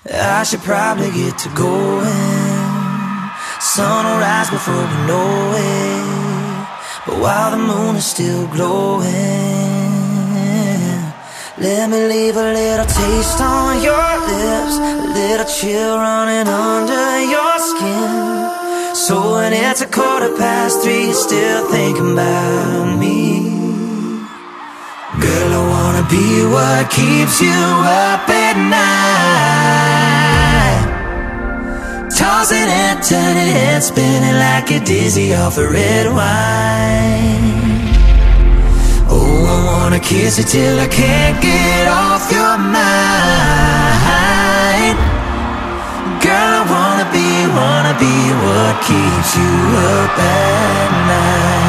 I should probably get to going. Sun will rise before we know it, but while the moon is still glowing, let me leave a little taste on your lips, a little chill running under your skin. So when it's 3:15, you're still thinking about me. Girl, I wanna be what keeps you up at night, tossing and turning and spinning like you're dizzy off the red wine. Oh, I wanna kiss you till I can't get off your mind. Girl, I wanna be what keeps you up at night.